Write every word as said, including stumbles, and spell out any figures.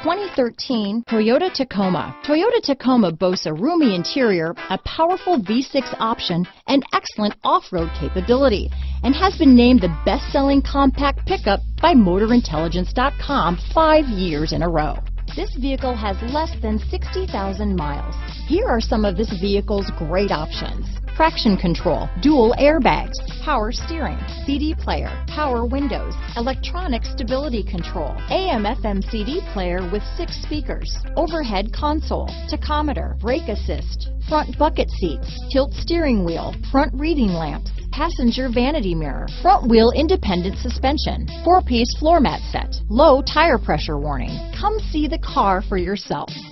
twenty thirteen Toyota Tacoma. Toyota Tacoma boasts a roomy interior, a powerful V six option, and excellent off-road capability, and has been named the best-selling compact pickup by Motor Intelligence dot com five years in a row. This vehicle has less than sixty thousand miles. Here are some of this vehicle's great options: traction control, dual airbags, power steering, C D player, power windows, electronic stability control, A M F M C D player with six speakers, overhead console, tachometer, brake assist, front bucket seats, tilt steering wheel, front reading lamps, passenger vanity mirror, front wheel independent suspension, four-piece floor mat set, low tire pressure warning. Come see the car for yourself.